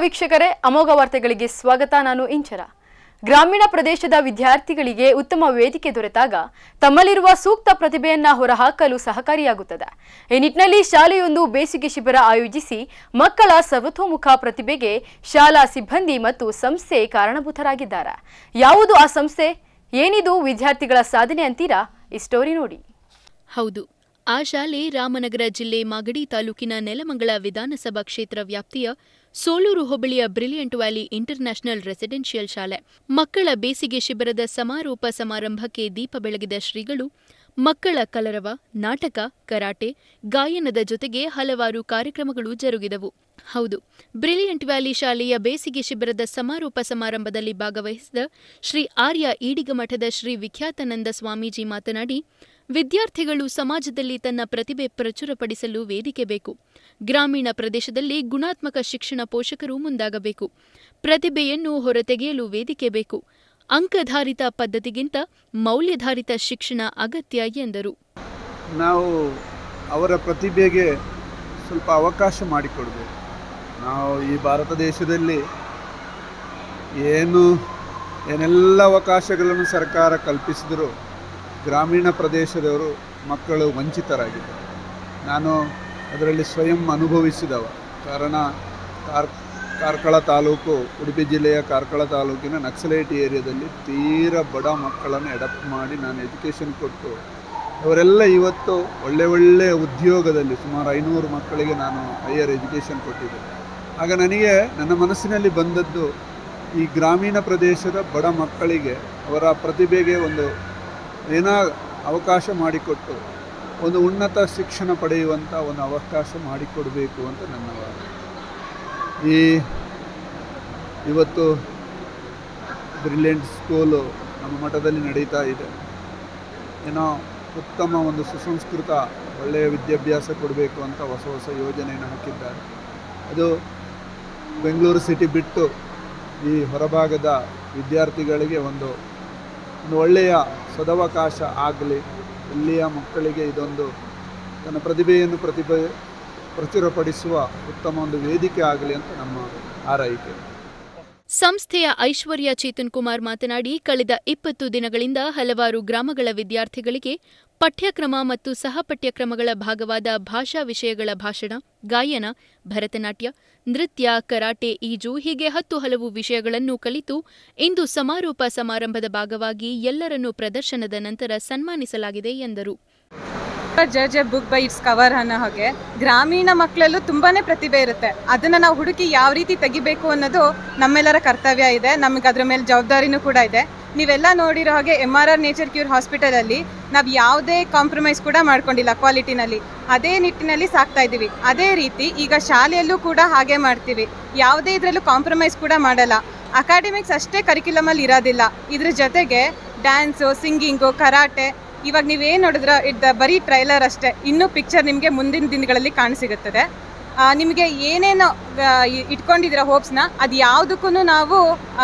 ವೀಕ್ಷಕರೇ, ಅಮೋಘ ವಾರ್ತೆಗಳಿಗೆ ಸ್ವಾಗತ. ನಾನು ಇಂಚರ. ಗ್ರಾಮೀಣ ಪ್ರದೇಶದ ವಿದ್ಯಾರ್ಥಿಗಳಿಗೆ ಉತ್ತಮ ವೇದಿಕೆ ದೊರೆತಾಗ ತಮ್ಮಲ್ಲಿರುವ ಸೂಕ್ತ ಪ್ರತಿಭೆಯನ್ನ ಹೊರಹಾಕಲು ಸಹಕಾರಿಯಾಗುತ್ತದೆ. ಈ ನಿಟ್ಟಿನಲ್ಲಿ ಶಾಲೆಯೊಂದು ಬೇಸಿಗೆ ಶಿಬಿರ ಆಯೋಜಿಸಿ ಮಕ್ಕಳ ಸರ್ವತೋಮುಖ ಪ್ರತಿಭೆಗೆ ಶಾಲಾ ಸಿಬ್ಬಂದಿ ಮತ್ತು ಸಂಸ್ಥೆ ಕಾರಣಭೂತರಾಗಿದ್ದಾರೆ. ಯಾವುದು ಆ ಸಂಸ್ಥೆ, ಏನಿದು ವಿದ್ಯಾರ್ಥಿಗಳ ಸಾಧನೆ ಅಂತೀರಾ? ಈ ಸ್ಟೋರಿ ನೋಡಿ. ಹೌದು, ಆ ಶಾಲೆ ರಾಮನಗರ ಜಿಲ್ಲೆ ಮಾಗಡಿ ತಾಲೂಕಿನ ನೆಲಮಂಗಲ ವಿಧಾನಸಭಾ ಕ್ಷೇತ್ರ ವ್ಯಾಪ್ತಿಯ ಸೋಲೂರು ಹೋಬಳಿಯ ಬ್ರಿಲಿಯಂಟ್ ವ್ಯಾಲಿ ಇಂಟರ್ನ್ಯಾಷನಲ್ ರೆಸಿಡೆನ್ಷಿಯಲ್ ಶಾಲೆ. ಮಕ್ಕಳ ಬೇಸಿಗೆ ಶಿಬಿರದ ಸಮಾರೋಪ ಸಮಾರಂಭಕ್ಕೆ ದೀಪ ಬೆಳಗಿದ ಶ್ರೀಗಳು ಮಕ್ಕಳ ಕಲರವ, ನಾಟಕ, ಕರಾಟೆ, ಗಾಯನದ ಜೊತೆಗೆ ಹಲವಾರು ಕಾರ್ಯಕ್ರಮಗಳು ಜರುಗಿದವು. ಹೌದು, ಬ್ರಿಲಿಯಂಟ್ ವ್ಯಾಲಿ ಶಾಲೆಯ ಬೇಸಿಗೆ ಶಿಬಿರದ ಸಮಾರೋಪ ಸಮಾರಂಭದಲ್ಲಿ ಭಾಗವಹಿಸಿದ ಶ್ರೀ ಆರ್ಯ ಈಡಿಗಮಠದ ಶ್ರೀ ವಿಖ್ಯಾತಾನಂದ ಸ್ವಾಮೀಜಿ ಮಾತನಾಡಿ, ವಿದ್ಯಾರ್ಥಿಗಳು ಸಮಾಜದಲ್ಲಿ ತನ್ನ ಪ್ರತಿಭೆ ಪ್ರಚುರಪಡಿಸಲು ವೇದಿಕೆ ಬೇಕು. ಗ್ರಾಮೀಣ ಪ್ರದೇಶದಲ್ಲಿ ಗುಣಾತ್ಮಕ ಶಿಕ್ಷಣ ಪೋಷಕರು ಮುಂದಾಗಬೇಕು. ಪ್ರತಿಭೆಯನ್ನು ಹೊರತೆಗೆಯಲು ವೇದಿಕೆ ಬೇಕು. ಅಂಕಧಾರಿತ ಪದ್ಧತಿಗಿಂತ ಮೌಲ್ಯಧಾರಿತ ಶಿಕ್ಷಣ ಅಗತ್ಯ ಎಂದರು. ನಾವು ಅವರ ಪ್ರತಿಭೆಗೆ ಸ್ವಲ್ಪ ಅವಕಾಶ ಮಾಡಿಕೊಡಬೇಕು. ನಾವು ಈ ಭಾರತ ದೇಶದಲ್ಲಿ ಏನೆಲ್ಲ ಅವಕಾಶಗಳನ್ನು ಸರ್ಕಾರ ಕಲ್ಪಿಸಿದರೂ ಗ್ರಾಮೀಣ ಪ್ರದೇಶದವರು ಮಕ್ಕಳು ವಂಚಿತರಾಗಿದ್ದಾರೆ. ನಾನು ಅದರಲ್ಲಿ ಸ್ವಯಂ ಅನುಭವಿಸಿದವ. ಕಾರಣ ಕಾರ್ಕಳ ತಾಲೂಕು, ಉಡುಪಿ ಜಿಲ್ಲೆಯ ಕಾರ್ಕಳ ತಾಲೂಕಿನ ನಕ್ಸಲೈಟ್ ಏರಿಯಾದಲ್ಲಿ ತೀರಾ ಬಡ ಮಕ್ಕಳನ್ನು ಅಡಾಪ್ಟ್ ಮಾಡಿ ನಾನು ಎಜುಕೇಷನ್ ಕೊಟ್ಟು ಅವರೆಲ್ಲ ಇವತ್ತು ಒಳ್ಳೆಯ ಉದ್ಯೋಗದಲ್ಲಿ ಸುಮಾರು 500 ಮಕ್ಕಳಿಗೆ ನಾನು ಹೈಯರ್ ಎಜುಕೇಷನ್ ಕೊಟ್ಟಿದ್ದೆ. ಆಗ ನನಗೆ ನನ್ನ ಮನಸ್ಸಿನಲ್ಲಿ ಬಂದದ್ದು, ಈ ಗ್ರಾಮೀಣ ಪ್ರದೇಶದ ಬಡ ಮಕ್ಕಳಿಗೆ ಅವರ ಪ್ರತಿಭೆಗೆ ಒಂದು ಅವಕಾಶ ಮಾಡಿಕೊಟ್ಟು ಒಂದು ಉನ್ನತ ಶಿಕ್ಷಣ ಪಡೆಯುವಂಥ ಒಂದು ಅವಕಾಶ ಮಾಡಿಕೊಡಬೇಕು ಅಂತ ನನ್ನ ವಾದ. ಇವತ್ತು ಬ್ರಿಲಿಯಂಟ್ ಸ್ಕೂಲು ನಮ್ಮ ಮಠದಲ್ಲಿ ನಡೀತಾ ಇದೆ. ಉತ್ತಮ ಒಂದು ಸುಸಂಸ್ಕೃತ ಒಳ್ಳೆಯ ವಿದ್ಯಾಭ್ಯಾಸ ಕೊಡಬೇಕು ಅಂತ ಹೊಸ ಯೋಜನೆಯನ್ನು ಹಾಕಿದ್ದಾರೆ. ಅದು ಬೆಂಗಳೂರು ಸಿಟಿ ಬಿಟ್ಟು ಈ ಹೊರಭಾಗದ ವಿದ್ಯಾರ್ಥಿಗಳಿಗೆ ಒಂದು ಒಳ್ಳೆಯ ಸದವಕಾಶ ಆಗಲಿ, ಇಲ್ಲಿಯ ಮಕ್ಕಳಿಗೆ ಇದೊಂದು ತನ್ನ ಪ್ರತಿಭೆಯನ್ನು ಪ್ರಚುರಪಡಿಸುವ ಉತ್ತಮ ಒಂದು ವೇದಿಕೆ ಆಗಲಿ ಅಂತ ನಮ್ಮ ಹಾರೈಕೆ. ಸಂಸ್ಥೆಯ ಐಶ್ವರ್ಯ ಚೇತನ್ ಕುಮಾರ್ ಮಾತನಾಡಿ, ಕಳೆದ 20 ದಿನಗಳಿಂದ ಹಲವಾರು ಗ್ರಾಮಗಳ ವಿದ್ಯಾರ್ಥಿಗಳಿಗೆ ಪಠ್ಯಕ್ರಮ ಮತ್ತು ಸಹಪಠ್ಯಕ್ರಮಗಳ ಭಾಗವಾದ ಭಾಷಾ ವಿಷಯಗಳ ಭಾಷಣ, ಗಾಯನ, ಭರತನಾಟ್ಯ, ನೃತ್ಯ, ಕರಾಟೆ, ಈಜು ಹೀಗೆ 10 ಹಲವು ವಿಷಯಗಳನ್ನು ಕಲಿತು ಇಂದು ಸಮಾರೋಪ ಸಮಾರಂಭದ ಭಾಗವಾಗಿ ಎಲ್ಲರನ್ನೂ ಪ್ರದರ್ಶನದ ನಂತರ ಸನ್ಮಾನಿಸಲಾಗಿದೆ ಎಂದರು. Judge a book by its cover ಅನ್ನೋ ಹಾಗೆ ಗ್ರಾಮೀಣ ಮಕ್ಕಳಲ್ಲೂ ತುಂಬಾನೇ ಪ್ರತಿಭೆ ಇರುತ್ತೆ. ಅದನ್ನು ನಾವು ಹುಡುಕಿ ಯಾವ ರೀತಿ ತೆಗಿಬೇಕು ಅನ್ನೋದು ನಮ್ಮೆಲ್ಲರ ಕರ್ತವ್ಯ ಇದೆ. ನಮಗೆ ಅದ್ರ ಮೇಲೆ ಜವಾಬ್ದಾರಿನೂ ಕೂಡ ಇದೆ. ನೀವೆಲ್ಲ ನೋಡಿರೋ ಹಾಗೆ MRR ನೇಚರ್ ಕ್ಯೂರ್ ಹಾಸ್ಪಿಟಲಲ್ಲಿ ನಾವು ಯಾವುದೇ ಕಾಂಪ್ರಮೈಸ್ ಕೂಡ ಮಾಡ್ಕೊಂಡಿಲ್ಲ ಕ್ವಾಲಿಟಿನಲ್ಲಿ. ಅದೇ ನಿಟ್ಟಿನಲ್ಲಿ ಸಾಕ್ತಾ ಇದ್ದೀವಿ. ಅದೇ ರೀತಿ ಈಗ ಶಾಲೆಯಲ್ಲೂ ಕೂಡ ಹಾಗೆ ಮಾಡ್ತೀವಿ. ಯಾವುದೇ ಇದರಲ್ಲೂ ಕಾಂಪ್ರಮೈಸ್ ಕೂಡ ಮಾಡಲ್ಲ. ಅಕಾಡೆಮಿಕ್ಸ್ ಅಷ್ಟೇ ಕರಿಕ್ಯುಲಮಲ್ಲಿ ಇರೋದಿಲ್ಲ. ಇದ್ರ ಜೊತೆಗೆ ಡ್ಯಾನ್ಸು, ಸಿಂಗಿಂಗು, ಕರಾಟೆ, ಇವಾಗ ನೀವೇನು ನೋಡಿದ್ರೆ ಬರೀ ಟ್ರೈಲರ್ ಅಷ್ಟೇ. ಇನ್ನೂ ಪಿಕ್ಚರ್ ನಿಮಗೆ ಮುಂದಿನ ದಿನಗಳಲ್ಲಿ ಕಾಣಸಿಗುತ್ತದೆ. ನಿಮಗೆ ಏನೇನು ಇಟ್ಕೊಂಡಿದ್ದೀರ ಹೋಪ್ಸ್ನ, ಅದು ಯಾವುದಕ್ಕೂ ನಾವು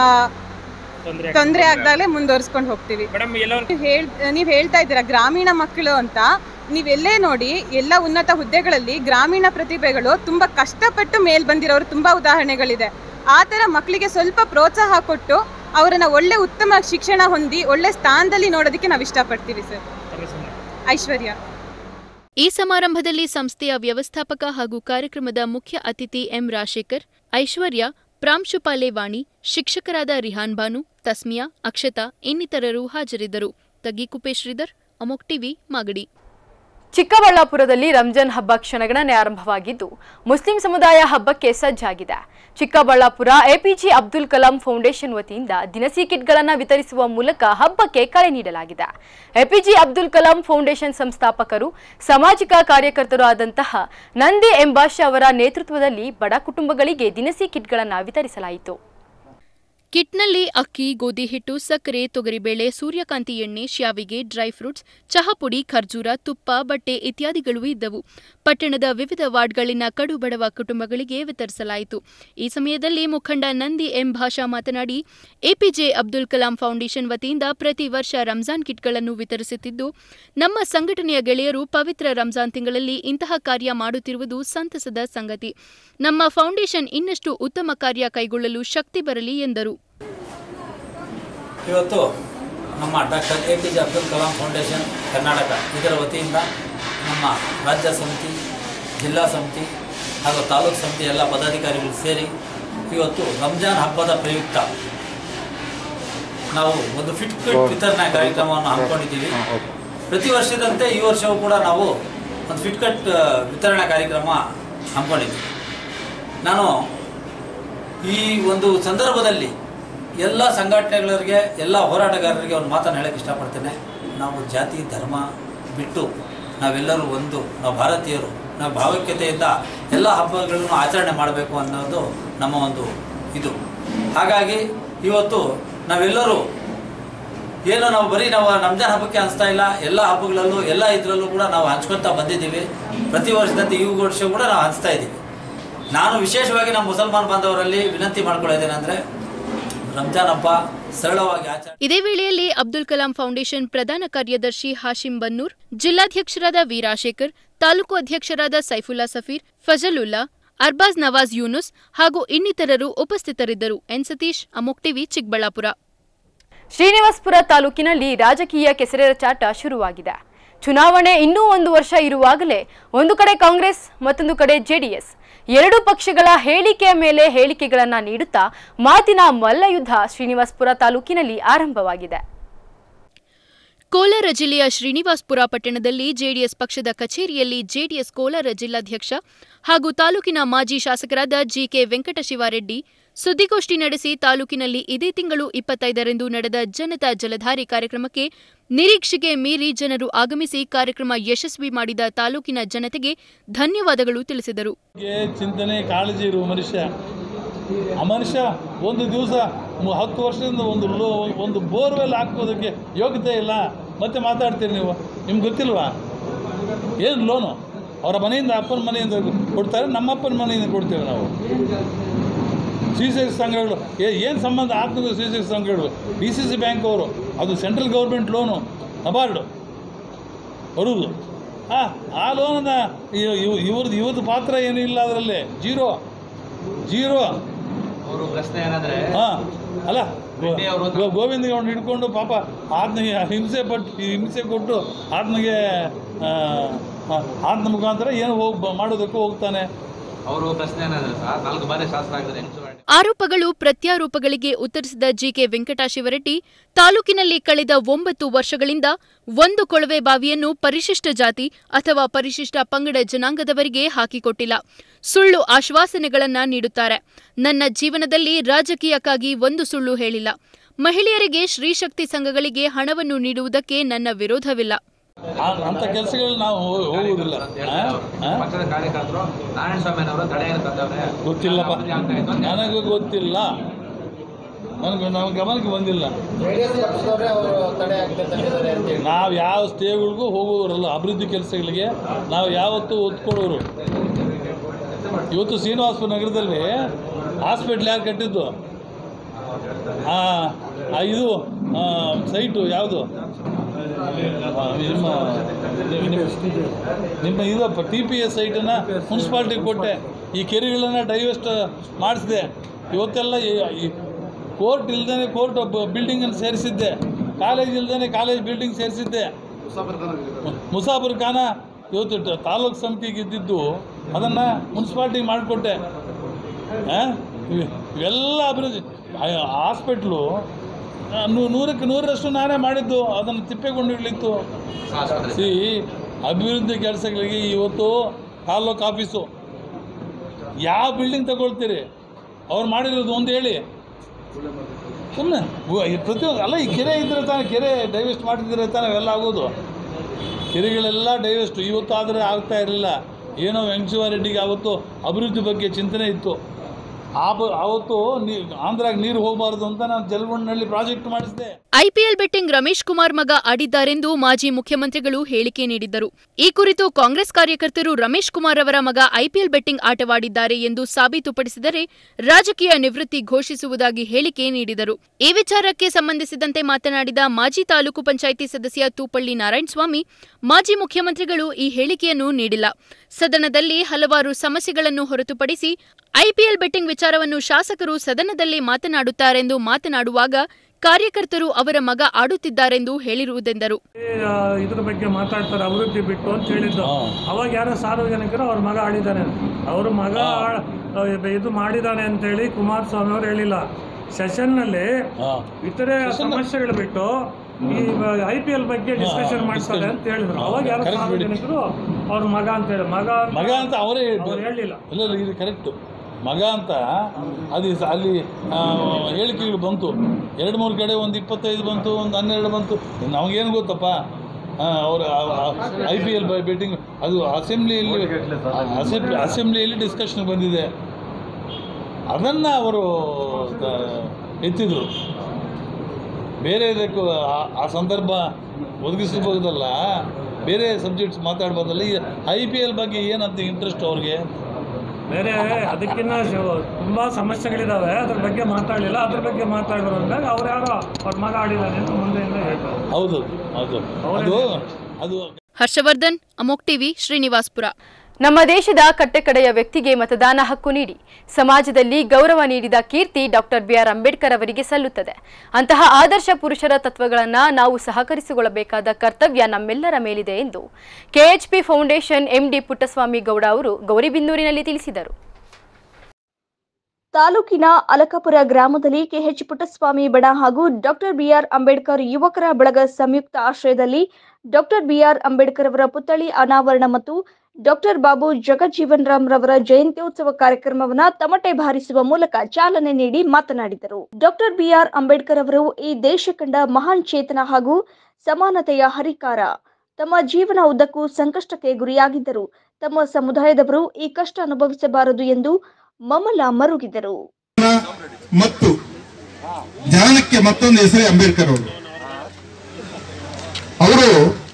ತೊಂದರೆ ಆಗದಾಗಲೇ ಮುಂದುವರಿಸ್ಕೊಂಡು ಹೋಗ್ತೀವಿ. ನೀವು ಹೇಳ್ತಾ ಇದ್ದೀರಾ ಗ್ರಾಮೀಣ ಮಕ್ಕಳು ಅಂತ. ನೀವೆಲ್ಲೇ ನೋಡಿ, ಎಲ್ಲ ಉನ್ನತ ಹುದ್ದೆಗಳಲ್ಲಿ ಗ್ರಾಮೀಣ ಪ್ರತಿಭೆಗಳು ತುಂಬ ಕಷ್ಟಪಟ್ಟು ಮೇಲ್ ಬಂದಿರೋರು ತುಂಬ ಉದಾಹರಣೆಗಳಿದೆ. ಆ ಥರ ಮಕ್ಕಳಿಗೆ ಸ್ವಲ್ಪ ಪ್ರೋತ್ಸಾಹ ಕೊಟ್ಟು ಅವರನ್ನ ಒಳ್ಳೆ ಉತ್ತಮ ಶಿಕ್ಷಣ ಹೊಂದಿ ಒಳ್ಳೆ ಸ್ಥಾನದಲ್ಲಿ ನೋಡೋದಕ್ಕೆ ನಾವು ಇಷ್ಟಪಡ್ತೀವಿ ಸರ್. ಐಶ್ವರ್ಯ. ಈ ಸಮಾರಂಭದಲ್ಲಿ ಸಂಸ್ಥೆಯ ವ್ಯವಸ್ಥಾಪಕ ಹಾಗೂ ಕಾರ್ಯಕ್ರಮದ ಮುಖ್ಯ ಅತಿಥಿ ಎಂ ರಾಜಶೇಖರ್, ಐಶ್ವರ್ಯ, ಪ್ರಾಂಶುಪಾಲೆ ವಾಣಿ, ಶಿಕ್ಷಕರಾದ ರಿಹಾನ್ ಬಾನು, ತಸ್ಮಿಯಾ, ಅಕ್ಷತಾ ಇನ್ನಿತರರು ಹಾಜರಿದ್ದರು. ತಗ್ಗಿಕುಪ್ಪೆ ಶ್ರೀಧರ್, ಅಮೋಕ್ ಟಿವಿ, ಮಾಗಡಿ. ಚಿಕ್ಕಬಳ್ಳಾಪುರದಲ್ಲಿ ರಂಜಾನ್ ಹಬ್ಬ ಕ್ಷಣಗಣನೆ ಆರಂಭವಾಗಿದ್ದು ಮುಸ್ಲಿಂ ಸಮುದಾಯ ಹಬ್ಬಕ್ಕೆ ಸಜ್ಜಾಗಿದೆ. ಚಿಕ್ಕಬಳ್ಳಾಪುರ ಎಪಿಜೆ ಅಬ್ದುಲ್ ಕಲಾಂ ಫೌಂಡೇಶನ್ ವತಿಯಿಂದ ದಿನಸಿ ಕಿಟ್ಗಳನ್ನು ವಿತರಿಸುವ ಮೂಲಕ ಹಬ್ಬಕ್ಕೆ ಕರೆ ನೀಡಲಾಗಿದೆ. ಎಪಿಜೆ ಅಬ್ದುಲ್ ಕಲಾಂ ಫೌಂಡೇಶನ್ ಸಂಸ್ಥಾಪಕರು, ಸಾಮಾಜಿಕ ಕಾರ್ಯಕರ್ತರು ಆದಂತಹ ನಂದಿ ಎಂಬಾಷ ಅವರ ನೇತೃತ್ವದಲ್ಲಿ ಬಡ ಕುಟುಂಬಗಳಿಗೆ ದಿನಸಿ ಕಿಟ್ಗಳನ್ನು ವಿತರಿಸಲಾಯಿತು. ಕಿಟ್ನಲ್ಲಿ ಅಕ್ಕಿ, ಗೋಧಿ ಹಿಟ್ಟು, ಸಕ್ಕರೆ, ತೊಗರಿಬೇಳೆ, ಸೂರ್ಯಕಾಂತಿ ಎಣ್ಣೆ, ಶ್ಯಾವಿಗೆ, ಡ್ರೈ ಫ್ರೂಟ್ಸ್, ಚಹಾ ಪುಡಿ, ಖರ್ಜೂರ, ತುಪ್ಪ, ಬಟ್ಟೆ ಇತ್ಯಾದಿಗಳು ಇದ್ದವು. ಪಟ್ಟಣದ ವಿವಿಧ ವಾರ್ಡ್ಗಳಿನ ಕಡು ಬಡವ ಕುಟುಂಬಗಳಿಗೆ ವಿತರಿಸಲಾಯಿತು. ಈ ಸಮಯದಲ್ಲಿ ಮುಖಂಡ ನಂದಿ ಎಂ ಭಾಷಾ ಮಾತನಾಡಿ, ಎಪಿಜೆ ಅಬ್ದುಲ್ ಕಲಾಂ ಫೌಂಡೇಶನ್ ವತಿಯಿಂದ ಪ್ರತಿ ವರ್ಷ ರಂಜಾನ್ ಕಿಟ್ಗಳನ್ನು ವಿತರಿಸುತ್ತಿದ್ದು, ನಮ್ಮ ಸಂಘಟನೆಯ ಗೆಳೆಯರು ಪವಿತ್ರ ರಂಜಾನ್ ತಿಂಗಳಲ್ಲಿ ಇಂತಹ ಕಾರ್ಯ ಮಾಡುತ್ತಿರುವುದು ಸಂತಸದ ಸಂಗತಿ. ನಮ್ಮ ಫೌಂಡೇಶನ್ ಇನ್ನಷ್ಟು ಉತ್ತಮ ಕಾರ್ಯ ಕೈಗೊಳ್ಳಲು ಶಕ್ತಿ ಬರಲಿ ಎಂದರು. ಇವತ್ತು ನಮ್ಮ doctor APJ Abdul Kalam Foundation Karnataka ಇದರ ವತಿಯಿಂದ ನಮ್ಮ ರಾಜ್ಯ ಸಮಿತಿ, ಜಿಲ್ಲಾ ಸಮಿತಿ ಹಾಗೂ ತಾಲೂಕು ಸಮಿತಿ ಎಲ್ಲ ಪದಾಧಿಕಾರಿಗಳು ಸೇರಿ ಇವತ್ತು ರಂಜಾನ್ ಹಬ್ಬದ ಪ್ರಯುಕ್ತ ನಾವು ಒಂದು ಫಿಟ್ ಕಿಟ್ ವಿತರಣಾ ಕಾರ್ಯಕ್ರಮವನ್ನು ಹಮ್ಮಿಕೊಂಡಿದ್ದೀವಿ. ಪ್ರತಿ ವರ್ಷದಂತೆ ಈ ವರ್ಷವೂ ಕೂಡ ನಾವು ಒಂದು ಫಿಟ್ ಕಿಟ್ ವಿತರಣಾ ಕಾರ್ಯಕ್ರಮ ಹಮ್ಮಿಕೊಂಡಿದ್ದೀವಿ. ನಾನು ಈ ಒಂದು ಸಂದರ್ಭದಲ್ಲಿ ಎಲ್ಲ ಸಂಘಟನೆಗಳಿಗೆ, ಎಲ್ಲ ಹೋರಾಟಗಾರರಿಗೆ ಒಂದು ಮಾತನ್ನು ಹೇಳೋಕ್ಕೆ ಇಷ್ಟಪಡ್ತೇನೆ. ನಾವು ಜಾತಿ ಧರ್ಮ ಬಿಟ್ಟು ನಾವೆಲ್ಲರೂ ಒಂದು, ನಾವು ಭಾರತೀಯರು, ನಾವು ಭಾವೈಕ್ಯತೆಯಿಂದ ಎಲ್ಲ ಹಬ್ಬಗಳನ್ನು ಆಚರಣೆ ಮಾಡಬೇಕು ಅನ್ನೋದು ನಮ್ಮ ಒಂದು ಇದು. ಹಾಗಾಗಿ ಇವತ್ತು ನಾವೆಲ್ಲರೂ ಏನು ನಾವು ಬರೀ ನಾವು ರಂಜಾನ್ ಹಬ್ಬಕ್ಕೆ ಅನಿಸ್ತಾ ಇಲ್ಲ, ಎಲ್ಲ ಹಬ್ಬಗಳಲ್ಲೂ ಎಲ್ಲ ಇದರಲ್ಲೂ ಕೂಡ ನಾವು ಹಂಚ್ಕೊಳ್ತಾ ಬಂದಿದ್ದೀವಿ. ಪ್ರತಿ ವರ್ಷದಂತೆ ಈ ವರ್ಷ ಕೂಡ ನಾವು ಹಂಚ್ತಾ ಇದ್ದೀವಿ. ನಾನು ವಿಶೇಷವಾಗಿ ನಮ್ಮ ಮುಸಲ್ಮಾನ್ ಬಾಂಧವರಲ್ಲಿ ವಿನಂತಿ ಮಾಡ್ಕೊಳ್ಳೋದೇನೆಂದರೆ ರಂಜಾನ್ ಹಬ್ಬ ಸರಳವಾಗಿ ಆಚರಣೆ. ಇದೇ ವೇಳೆಯಲ್ಲಿ ಅಬ್ದುಲ್ ಕಲಾಂ ಫೌಂಡೇಶನ್ ಪ್ರಧಾನ ಕಾರ್ಯದರ್ಶಿ ಹಾಶಿಂ ಬನ್ನೂರ್, ಜಿಲ್ಲಾಧ್ಯಕ್ಷರಾದ ವೀರಾಶೇಖರ್, ತಾಲೂಕು ಅಧ್ಯಕ್ಷರಾದ ಸೈಫುಲ್ಲಾ ಸಫೀರ್, ಫಜಲುಲ್ಲಾ, ಅರ್ಬಾಜ್ ನವಾಜ್ ಯೂನುಸ್ ಹಾಗೂ ಇನ್ನಿತರರು ಉಪಸ್ಥಿತರಿದ್ದರು. ಎನ್ ಸತೀಶ್, ಅಮೋಕ್ ಟಿವಿ, ಚಿಕ್ಕಬಳ್ಳಾಪುರ. ಶ್ರೀನಿವಾಸಪುರ ತಾಲೂಕಿನಲ್ಲಿ ರಾಜಕೀಯ ಕೆಸರೆರಚಾಟ ಶುರುವಾಗಿದೆ. ಚುನಾವಣೆ ಇನ್ನೂ 1 ವರ್ಷ ಇರುವಾಗಲೇ ಒಂದು ಕಡೆ ಕಾಂಗ್ರೆಸ್, ಮತ್ತೊಂದು ಕಡೆ ಜೆಡಿಎಸ್ ಎರಡೂ ಪಕ್ಷಗಳ ಹೇಳಿಕೆಯ ಮೇಲೆ ಹೇಳಿಕೆಗಳನ್ನು ನೀಡುತ್ತಾ ಮಾತಿನ ಮಲ್ಲಯುದ್ಧ ಶ್ರೀನಿವಾಸಪುರ ತಾಲೂಕಿನಲ್ಲಿ ಆರಂಭವಾಗಿದೆ. ಕೋಲಾರ ಜಿಲ್ಲೆಯ ಶ್ರೀನಿವಾಸಪುರ ಪಟ್ಟಣದಲ್ಲಿ ಜೆಡಿಎಸ್ ಪಕ್ಷದ ಕಚೇರಿಯಲ್ಲಿ ಜೆಡಿಎಸ್ ಕೋಲಾರ ಜಿಲ್ಲಾಧ್ಯಕ್ಷ ಹಾಗೂ ತಾಲೂಕಿನ ಮಾಜಿ ಶಾಸಕರಾದ ಜಿಕೆ ವೆಂಕಟಶಿವಾರೆಡ್ಡಿ ಸುದ್ದಿಗೋಷ್ಠಿ ನಡೆಸಿ ತಾಲೂಕಿನಲ್ಲಿ ಇದೇ ತಿಂಗಳು 25ರಂದು ನಡೆದ ಜನತಾ ಜಲಧಾರೆ ಕಾರ್ಯಕ್ರಮಕ್ಕೆ ನಿರೀಕ್ಷೆಗೆ ಮೀರಿ ಜನರು ಆಗಮಿಸಿ ಕಾರ್ಯಕ್ರಮ ಯಶಸ್ವಿ ಮಾಡಿದ ತಾಲೂಕಿನ ಜನತೆಗೆ ಧನ್ಯವಾದಗಳು ತಿಳಿಸಿದರು. ಚಿಂತನೆ, ಕಾಳಜಿ ಇರುವ ಮನುಷ್ಯ, ಆ ಮನುಷ್ಯ ಒಂದು ದಿವಸ 10 ವರ್ಷದಿಂದ ಒಂದು ಬೋರ್ವೆಲ್ ಹಾಕೋದಕ್ಕೆ ಯೋಗ್ಯತೆ ಇಲ್ಲ. ಮತ್ತೆ ಮಾತಾಡ್ತೀರಿ ನೀವು, ನಿಮ್ಗೆ ಗೊತ್ತಿಲ್ವಾ ಏನು ಲೋನು ಅವರ ಮನೆಯಿಂದ, ಅಪ್ಪನ ಮನೆಯಿಂದ ಕೊಡ್ತಾರೆ, ನಮ್ಮಪ್ಪನ ಮನೆಯಿಂದ ಕೊಡ್ತೇವೆ ನಾವು. ಶ್ರೀಶಕ್ತಿ ಸಂಘಗಳು ಏನು ಸಂಬಂಧ ಆಗ್ತದೆ? ಶ್ರೀಶಕ್ತಿ ಸಂಘಗಳು DCC ಬ್ಯಾಂಕ್ ಅವರು, ಅದು ಸೆಂಟ್ರಲ್ ಗೌರ್ಮೆಂಟ್ ಲೋನು, ನಬಾರ್ಡು ಬರುವುದು. ಆ ಲೋನನ್ನು ಇವ್ರದ್ದು ಪಾತ್ರ ಏನೂ ಇಲ್ಲ ಅದರಲ್ಲಿ, ಜೀರೋ. ಅವರು ಪ್ರಶ್ನೆ ಏನಂದರೆ, ಅಲ್ಲ ಗೋವಿಂದ ಅವ್ನು ಹಿಡ್ಕೊಂಡು ಪಾಪ ಆತನಿಗೆ ಹಿಂಸೆ ಕೊಟ್ಟು ಆತನಿಗೆ ಆತನ ಮುಖಾಂತರ ಏನು ಮಾಡೋದಕ್ಕೂ ಹೋಗ್ತಾನೆ. ಅವರು ಪ್ರಶ್ನೆ ಏನಂದ್ರೆ, 4 ಬಾರಿ ಶಾಸಕ ಆಗಿದ್ದಾರೆ. ಆರೋಪಗಳು ಪ್ರತ್ಯಾರೋಪಗಳಿಗೆ ಉತ್ತರಿಸಿದ ಜಿಕೆ ವೆಂಕಟಶಿವರೆಡ್ಡಿ, ತಾಲೂಕಿನಲ್ಲಿ ಕಳೆದ 9 ವರ್ಷಗಳಿಂದ ಒಂದು ಕೊಳವೆ ಬಾವಿಯನ್ನು ಪರಿಶಿಷ್ಟ ಜಾತಿ ಅಥವಾ ಪರಿಶಿಷ್ಟ ಪಂಗಡ ಜನಾಂಗದವರಿಗೆ ಹಾಕಿಕೊಟ್ಟಿಲ್ಲ. ಸುಳ್ಳು ಆಶ್ವಾಸನೆಗಳನ್ನ ನೀಡುತ್ತಾರೆ. ನನ್ನ ಜೀವನದಲ್ಲಿ ರಾಜಕೀಯಕ್ಕಾಗಿ ಒಂದು ಸುಳ್ಳು ಹೇಳಿಲ್ಲ. ಮಹಿಳೆಯರಿಗೆ ಶ್ರೀಶಕ್ತಿ ಸಂಘಗಳಿಗೆ ಹಣವನ್ನು ನೀಡುವುದಕ್ಕೆ ನನ್ನ ವಿರೋಧವಿಲ್ಲ. ಅಂತ ಕೆಲಸಗಳು ನಾವು ಹೋಗುವುದಿಲ್ಲ. ಪಕ್ಷದ ಕಾರ್ಯಕರ್ತರು ನಾರಾಯಣಸ್ವಾಮಿಯವರು ತಡೆಯನ್ನು ತಂದವ್ರೆ, ಗೊತ್ತಿಲ್ಲಪ್ಪ, ನನಗೂ ಗೊತ್ತಿಲ್ಲ, ನಮ್ಮ ಗಮನಕ್ಕೆ ಬಂದಿಲ್ಲ. ನಾವು ಯಾವ ಸ್ಟೇಗಳಿಗೂ ಹೋಗುವವರಲ್ಲ, ಅಭಿವೃದ್ಧಿ ಕೆಲಸಗಳಿಗೆ ನಾವು ಯಾವತ್ತೂ ಒತ್ತು ಕೊಡೋರು. ಇವತ್ತು ಶ್ರೀನಿವಾಸಪುರ ನಗರದಲ್ಲಿ ಹಾಸ್ಪಿಟ್ಲ್ ಯಾರು ಕಟ್ಟಿದ್ದು? ಇದು ಸೈಟು ಯಾವುದು ನಿಮ್ಮ ಇದಪ್ಪ TPS ಸೈಟನ್ನು ಮುನ್ಸಿಪಾಲ್ಟಿಗೆ ಕೊಟ್ಟೆ. ಈ ಕೆರೆಗಳನ್ನು ಡೈವರ್ಸ್ಟ್ ಮಾಡಿಸಿದೆ. ಇವತ್ತೆಲ್ಲ ಕೋರ್ಟ್ ಇಲ್ದೇ ಕೋರ್ಟ್ ಬಿಲ್ಡಿಂಗನ್ನು ಸೇರಿಸಿದ್ದೆ, ಕಾಲೇಜ್ ಇಲ್ದೇ ಕಾಲೇಜ್ ಬಿಲ್ಡಿಂಗ್ ಸೇರಿಸಿದ್ದೆ. ಮುಸಾಫರ್ ಖಾನ ಇವತ್ತು ತಾಲೂಕು ಸಮಿತಿಗೆ ಇದ್ದಿದ್ದು ಅದನ್ನು ಮುನ್ಸಿಪಾಲ್ಟಿಗೆ ಮಾಡಿಕೊಟ್ಟೆ. ಇವೆಲ್ಲ ಅಭಿವೃದ್ಧಿ. ಹಾಸ್ಪಿಟ್ಲು 100ಕ್ಕೆ 100ರಷ್ಟು ನಾನೇ ಮಾಡಿದ್ದು, ಅದನ್ನು ತಿಪ್ಪೇಗೊಂಡಿರ್ಲಿತ್ತು. ಅಭಿವೃದ್ಧಿ ಕೆಲಸಗಳಿಗೆ ಇವತ್ತು ತಾಲೂಕು ಆಫೀಸು ಯಾವ ಬಿಲ್ಡಿಂಗ್ ತಗೊಳ್ತೀರಿ? ಅವ್ರು ಮಾಡಿರೋದು ಒಂದು ಹೇಳಿ. ಸುಮ್ಮನೆ ಪ್ರತಿಯೊಂದು ಅಲ್ಲ, ಈ ಕೆರೆ ಇದ್ದರೆ ತಾನೇ, ಕೆರೆ ಡೈವೆಸ್ಟ್ ಮಾಡಿದ್ರೆ ತಾನೇ ಅವೆಲ್ಲ ಆಗೋದು. ಕೆರೆಗಳೆಲ್ಲ ಡೈವೆಸ್ಟ್ ಇವತ್ತು ಆದರೆ ಆಗ್ತಾ ಇರಲಿಲ್ಲ. ಏನೋ ವೆಂಕಟಶಿವಾರೆಡ್ಡಿಗೆ ಆವತ್ತು ಅಭಿವೃದ್ಧಿ ಬಗ್ಗೆ ಚಿಂತನೆ ಇತ್ತು. ಆವತ್ತು ಆಂಧ್ರಾಗ ನೀರು ಹೋಗಬಾರ್ದು ಅಂತ ನಾನು ಜಲಗೊಂಡಿನಲ್ಲಿ ಪ್ರಾಜೆಕ್ಟ್ ಮಾಡಿಸಿದೆ. ಐಪಿಎಲ್ ಬೆಟ್ಟಿಂಗ್ ರಮೇಶ್ ಕುಮಾರ್ ಮಗ ಆಡಿದ್ದಾರೆಂದು ಮಾಜಿ ಮುಖ್ಯಮಂತ್ರಿಗಳು ಹೇಳಿಕೆ ನೀಡಿದ್ದರು. ಈ ಕುರಿತು ಕಾಂಗ್ರೆಸ್ ಕಾರ್ಯಕರ್ತರು ರಮೇಶ್ ಕುಮಾರ್ ಅವರ ಮಗ ಐಪಿಎಲ್ ಬೆಟ್ಟಿಂಗ್ ಆಟವಾಡಿದ್ದಾರೆ ಎಂದು ಸಾಬೀತುಪಡಿಸಿದರೆ ರಾಜಕೀಯ ನಿವೃತ್ತಿ ಘೋಷಿಸುವುದಾಗಿ ಹೇಳಿಕೆ ನೀಡಿದರು. ಈ ವಿಚಾರಕ್ಕೆ ಸಂಬಂಧಿಸಿದಂತೆ ಮಾತನಾಡಿದ ಮಾಜಿ ತಾಲೂಕು ಪಂಚಾಯಿತಿ ಸದಸ್ಯ ತೂಪಳ್ಳಿ ನಾರಾಯಣಸ್ವಾಮಿ, ಮಾಜಿ ಮುಖ್ಯಮಂತ್ರಿಗಳು ಈ ಹೇಳಿಕೆಯನ್ನು ನೀಡಿಲ್ಲ. ಸದನದಲ್ಲಿ ಹಲವಾರು ಸಮಸ್ಯೆಗಳನ್ನು ಹೊರತುಪಡಿಸಿ ಐಪಿಎಲ್ ಬೆಟ್ಟಿಂಗ್ ವಿಚಾರವನ್ನು ಶಾಸಕರು ಸದನದಲ್ಲಿ ಮಾತನಾಡುತ್ತಾರೆಂದು ಮಾತನಾಡುವಾಗ ಕಾರ್ಯಕರ್ತರು ಅವರ ಮಗ ಆಡುತ್ತಿದ್ದಾರೆಂದು ಹೇಳಿರುವುದೆಂದರು. ಇದ್ರ ಬಗ್ಗೆ ಮಾತಾಡ್ತಾರೆ ಅಭಿವೃದ್ಧಿ ಬಿಟ್ಟು ಅಂತ ಹೇಳಿದ್ದು. ಅವಾಗ ಯಾರೋ ಸಾರ್ವಜನಿಕರು ಅವ್ರ ಮಗ ಆಡಿದ್ದಾನೆ, ಅವ್ರ ಮಗ ಇದು ಮಾಡಿದ್ದಾನೆ ಅಂತೇಳಿ ಕುಮಾರಸ್ವಾಮಿ ಅವರು ಹೇಳಿಲ್ಲ. ಸೆಷನ್ನಲ್ಲಿ ಇತರೆ ಸಮಸ್ಯೆಗಳು ಬಿಟ್ಟು ಈ IPL ಬಗ್ಗೆ ಡಿಸ್ಕಷನ್ ಮಾಡ್ತಾರೆ ಅಂತ ಹೇಳಿದ್ರು. ಅವಾಗ ಯಾರೋ ಸಾರ್ವಜನಿಕರು ಅವ್ರ ಮಗ ಅಂತ ಹೇಳಿ ಮಗ ಅಂತ ಅವರೇ ಹೇಳಿಲ್ಲ. ಇಲ್ಲ ಇದು ಕರೆಕ್ಟು, ಮಗ ಅಂತ ಅದು ಅಲ್ಲಿ ಹೇಳಿಕೆಗಳು ಬಂತು. 2-3 ಕಡೆ ಒಂದು 25 ಬಂತು, ಒಂದು 12 ಬಂತು. ನಮಗೇನು ಗೊತ್ತಪ್ಪ, ಅವರು IPL ಬೆಟ್ಟಿಂಗ್ ಅದು ಅಸೆಂಬ್ಲಿಯಲ್ಲಿ ಡಿಸ್ಕಷನ್ ಬಂದಿದೆ, ಅದನ್ನು ಅವರು ಎತ್ತಿದ್ರು. ಬೇರೆ ಇದಕ್ಕೂ ಆ ಸಂದರ್ಭ ಒದಗಿಸಬಹುದಲ್ಲ, ಬೇರೆ ಸಬ್ಜೆಕ್ಟ್ಸ್ ಮಾತಾಡ್ಬೋದಲ್ಲ. ಈ IPL ಬಗ್ಗೆ ಏನಂತ ಇಂಟ್ರೆಸ್ಟ್ ಅವ್ರಿಗೆ? ಬೇರೆ ಅದಕ್ಕಿಂತ ತುಂಬ ಸಮಸ್ಯೆಗಳಿದ್ದಾವೆ, ಅದ್ರ ಬಗ್ಗೆ ಮಾತಾಡಲಿಲ್ಲ. ಅದ್ರ ಬಗ್ಗೆ ಮಾತಾಡಿದ್ರು ಅಂದಾಗ ಅವ್ರು ಯಾರೋ ಅವ್ರ ಮಗ ಆಡಿದಾನೆ ಅಂತ ಮುಂದೆಯಿಂದ ಹೇಳ್ತಾರೆ. ಹೌದು ಹೌದು ಅದು. ಹರ್ಷವರ್ಧನ್, ಅಮೋಕ್ ಟಿವಿ, ಶ್ರೀನಿವಾಸ್ಪುರ. ನಮ್ಮ ದೇಶದ ಕಟ್ಟಕಡೆಯ ವ್ಯಕ್ತಿಗೆ ಮತದಾನ ಹಕ್ಕು ನೀಡಿ ಸಮಾಜದಲ್ಲಿ ಗೌರವ ನೀಡಿದ ಕೀರ್ತಿ ಡಾಕ್ಟರ್ BR ಅಂಬೇಡ್ಕರ್ ಅವರಿಗೆ ಸಲ್ಲುತ್ತದೆ. ಅಂತಹ ಆದರ್ಶ ಪುರುಷರ ತತ್ವಗಳನ್ನು ನಾವು ಸಹಕರಿಸಿಕೊಳ್ಳಬೇಕಾದ ಕರ್ತವ್ಯ ನಮ್ಮೆಲ್ಲರ ಮೇಲಿದೆ ಎಂದು KHP Foundation MD Puttaswamy Gowda ಅವರು ಗೌರಿಬಿದನೂರಿನಲ್ಲಿ ತಿಳಿಸಿದರು. ತಾಲೂಕಿನ ಅಲಕಾಪುರ ಗ್ರಾಮದಲ್ಲಿ KH ಪುಟ್ಟಸ್ವಾಮಿ ಬಣ ಹಾಗೂ ಡಾಕ್ಟರ್ BR ಅಂಬೇಡ್ಕರ್ ಯುವಕರ ಬಳಗ ಸಂಯುಕ್ತ ಆಶ್ರಯದಲ್ಲಿ ಡಾಕ್ಟರ್ BR ಅಂಬೇಡ್ಕರ್ ಅವರ ಪುತ್ಥಳಿ ಅನಾವರಣ ಮತ್ತು ಡಾಕ್ಟರ್ ಬಾಬು ಜಗಜೀವನ್ ರಾಮ್ ರವರ ಜಯಂತ್ಯೋತ್ಸವ ಕಾರ್ಯಕ್ರಮವನ್ನು ತಮಟೆ ಬಾರಿಸುವ ಮೂಲಕ ಚಾಲನೆ ನೀಡಿ ಮಾತನಾಡಿದರು. ಡಾಕ್ಟರ್ BR ಅಂಬೇಡ್ಕರ್ ಅವರು ಈ ದೇಶ ಕಂಡ ಮಹಾನ್ ಚೇತನ ಹಾಗೂ ಸಮಾನತೆಯ ಹರಿಕಾರ. ತಮ್ಮ ಜೀವನ ಉದ್ದಕ್ಕೂ ಸಂಕಷ್ಟಕ್ಕೆ ಗುರಿಯಾಗಿದ್ದರು. ತಮ್ಮ ಸಮುದಾಯದವರು ಈ ಕಷ್ಟ ಅನುಭವಿಸಬಾರದು ಎಂದು ಮಮಲ ಮರುಗಿದರು. ಮತ್ತು ಜ್ಞಾನಕ್ಕೆ ಮತ್ತೊಂದು ಹೆಸರೇ ಅಂಬೇಡ್ಕರ್ ಅವರು